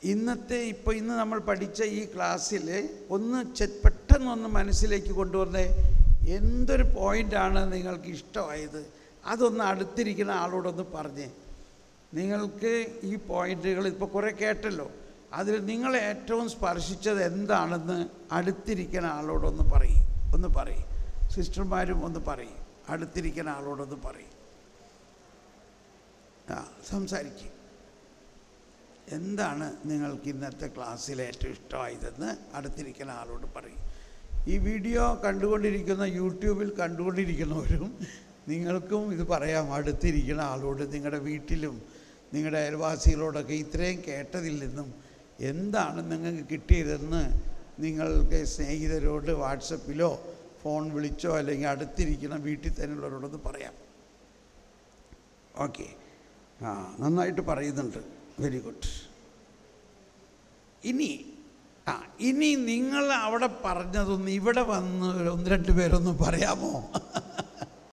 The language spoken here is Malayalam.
ഇന്ന് നമ്മൾ പഠിച്ച ഈ ക്ലാസ്സിൽ പെട്ടെന്നൊന്ന് മനസ്സിലേക്ക് കൊണ്ടുവന്നേ, എന്തൊരു പോയിൻ്റാണ് നിങ്ങൾക്ക് ഇഷ്ടമായത് അതൊന്ന് അടുത്തിരിക്കുന്ന ആളോടൊന്ന് പറഞ്ഞേ. നിങ്ങൾക്ക് ഈ പോയിൻ്റുകൾ ഇപ്പോൾ കുറേ കേട്ടല്ലോ, അതിൽ നിങ്ങളെ ഏറ്റവും സ്പർശിച്ചത് എന്താണെന്ന് അടുത്തിരിക്കുന്ന ആളോടൊന്ന് പറയും. സിസ്റ്റർമാരും ഒന്ന് പറയും, അടുത്തിരിക്കുന്ന ആളോടൊന്ന് പറയും. സംസാരിക്കും. എന്താണ് നിങ്ങൾക്ക് ഇന്നത്തെ ക്ലാസ്സിൽ ഏറ്റവും ഇഷ്ടമായതെന്ന് അടുത്തിരിക്കുന്ന ആളോട് പറയും. ഈ വീഡിയോ കണ്ടുകൊണ്ടിരിക്കുന്ന, യൂട്യൂബിൽ കണ്ടുകൊണ്ടിരിക്കുന്നവരും നിങ്ങൾക്കും ഇത് പറയാം. അടുത്തിരിക്കുന്ന ആളോട്, നിങ്ങളുടെ വീട്ടിലും നിങ്ങളുടെ അയൽവാസികളോടൊക്കെ ഇത്രയും കേട്ടതിൽ നിന്നും എന്താണ് നിങ്ങൾക്ക് കിട്ടിയതെന്ന് നിങ്ങൾക്ക് സ്നേഹിതരോട് വാട്സപ്പിലോ ഫോൺ വിളിച്ചോ അല്ലെങ്കിൽ അടുത്തിരിക്കുന്ന വീട്ടിൽ തന്നെയുള്ളവരോടൊന്ന് പറയാം. ഓക്കെ, നന്നായിട്ട് പറയുന്നുണ്ട്. Very good. ഇനി നിങ്ങൾ അവിടെ പറഞ്ഞതൊന്ന് ഇവിടെ വന്ന് 1-2 പേരൊന്ന് പറയാമോ?